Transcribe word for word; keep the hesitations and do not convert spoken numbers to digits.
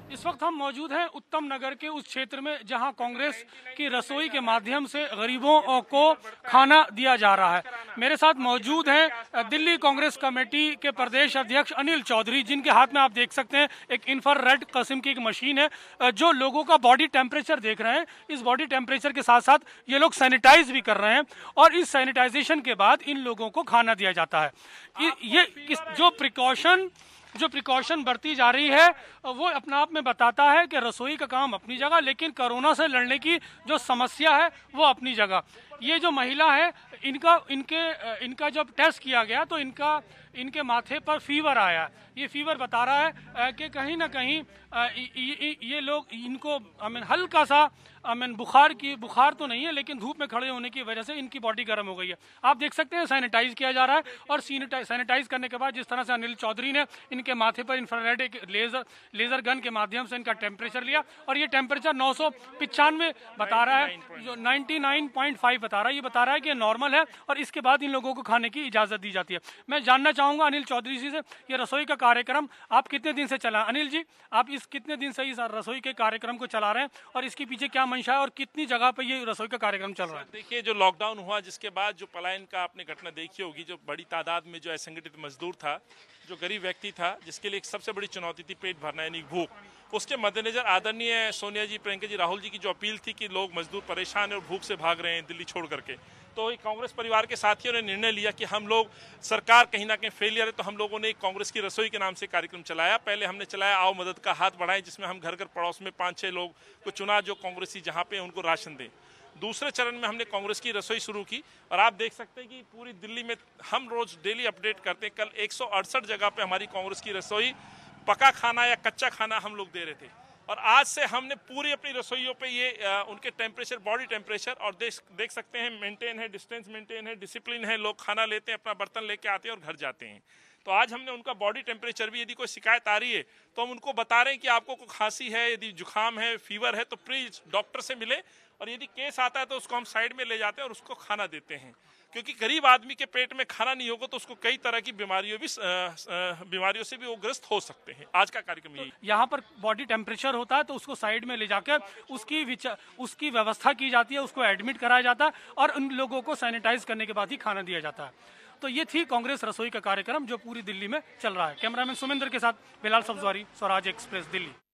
इस वक्त हम मौजूद हैं उत्तम नगर के उस क्षेत्र में जहां कांग्रेस की रसोई के माध्यम से गरीबों को खाना दिया जा रहा है। मेरे साथ मौजूद हैं दिल्ली कांग्रेस कमेटी के प्रदेश अध्यक्ष अनिल चौधरी, जिनके हाथ में आप देख सकते हैं एक इंफ्रारेड किस्म की एक मशीन है जो लोगों का बॉडी टेम्परेचर देख रहे हैं। इस बॉडी टेम्परेचर के साथ साथ ये लोग सैनिटाइज भी कर रहे हैं और इस सैनिटाइजेशन के बाद इन लोगों को खाना दिया जाता है। ये जो प्रिकॉशन जो प्रिकॉशन बरती जा रही है वो अपने आप में बताता है कि रसोई का काम अपनी जगह, लेकिन कोरोना से लड़ने की जो समस्या है वो अपनी जगह। ये जो महिला है इनका इनके इनका जब टेस्ट किया गया तो इनका इनके माथे पर फीवर आया। ये फीवर बता रहा है कि कहीं ना कहीं ये, ये लोग इनको आई मीन हल्का सा आई मीन बुखार की बुखार तो नहीं है, लेकिन धूप में खड़े होने की वजह से इनकी बॉडी गर्म हो गई है। आप देख सकते हैं सैनिटाइज किया जा रहा है और सैनिटाइज करने के बाद जिस तरह से अनिल चौधरी ने इनके माथे पर इंफ्रारेड एक लेजर लेजर गन के माध्यम से इनका टेम्परेचर लिया और ये टेम्परेचर नौ सौ पिचानवे बता रहा है, जो नाइन्टी नाइन पॉइंट फाइव बता रहा है। ये बता रहा है कि नॉर्मल है और इसके बाद इन लोगों को खाने की इजाजत दी जाती है। मैं जानना चाहूंगा अनिल चौधरी जी से, ये रसोई का कार्यक्रम आप कितने दिन से चला? अनिल जी, आप इस कितने दिन से इस रसोई के कार्यक्रम को चला रहे हैं और इसके पीछे क्या मंशा है और कितनी जगह पे ये रसोई का कार्यक्रम चल रहा है? देखिए, जो लॉकडाउन हुआ जिसके बाद जो पलायन का आपने घटना देखी होगी, जो बड़ी तादाद में जो असंगठित मजदूर था, जो गरीब व्यक्ति था, जिसके लिए एक सबसे बड़ी चुनौती थी पेट भरना यानी भूख, उसके मद्देनजर आदरणीय सोनिया जी, प्रियंका जी, राहुल जी की जो अपील थी कि लोग मजदूर परेशान है और भूख से भाग रहे हैं दिल्ली छोड़ करके, तो कांग्रेस परिवार के साथियों ने निर्णय लिया कि हम लोग, सरकार कहीं ना कहीं फेलियर है, तो हम लोगों ने कांग्रेस की रसोई के नाम से कार्यक्रम चलाया। पहले हमने चलाया आओ मदद का हाथ बढ़ाएं, जिसमें हम घर घर पड़ोस में पाँच छः लोग को चुना जो कांग्रेसी जहाँ पे उनको राशन दें। दूसरे चरण में हमने कांग्रेस की रसोई शुरू की और आप देख सकते हैं कि पूरी दिल्ली में हम रोज डेली अपडेट करते हैं। कल एक सौ अड़सठ जगह पे हमारी कांग्रेस की रसोई पका खाना या कच्चा खाना हम लोग दे रहे थे और आज से हमने पूरी अपनी रसोइयों पे ये आ, उनके टेम्परेचर, बॉडी टेम्परेचर और देख देख सकते हैं मेंटेन है, डिस्टेंस मेंटेन है, डिसिप्लिन है। लोग खाना लेते हैं, अपना बर्तन लेके आते हैं और घर जाते हैं। तो आज हमने उनका बॉडी टेम्परेचर भी, यदि कोई शिकायत आ रही है तो हम उनको बता रहे हैं कि आपको कोई खांसी है, यदि जुकाम है, फीवर है तो प्लीज डॉक्टर से मिले, और यदि केस आता है तो उसको हम साइड में ले जाते हैं और उसको खाना देते हैं। क्योंकि गरीब आदमी के पेट में खाना नहीं होगा तो उसको कई तरह की बीमारियों भी बीमारियों से भी वो ग्रस्त हो सकते हैं। आज का कार्यक्रम यही। तो यहाँ पर बॉडी टेम्परेचर होता है तो उसको साइड में ले जाकर उसकी उसकी व्यवस्था की जाती है, उसको एडमिट कराया जाता है और उन लोगों को सैनिटाइज करने के बाद ही खाना दिया जाता है। तो ये थी कांग्रेस रसोई का कार्यक्रम जो पूरी दिल्ली में चल रहा है। कैमरामैन सुमेंद्र के साथ बिलाल सब्जवारी, स्वराज एक्सप्रेस, दिल्ली।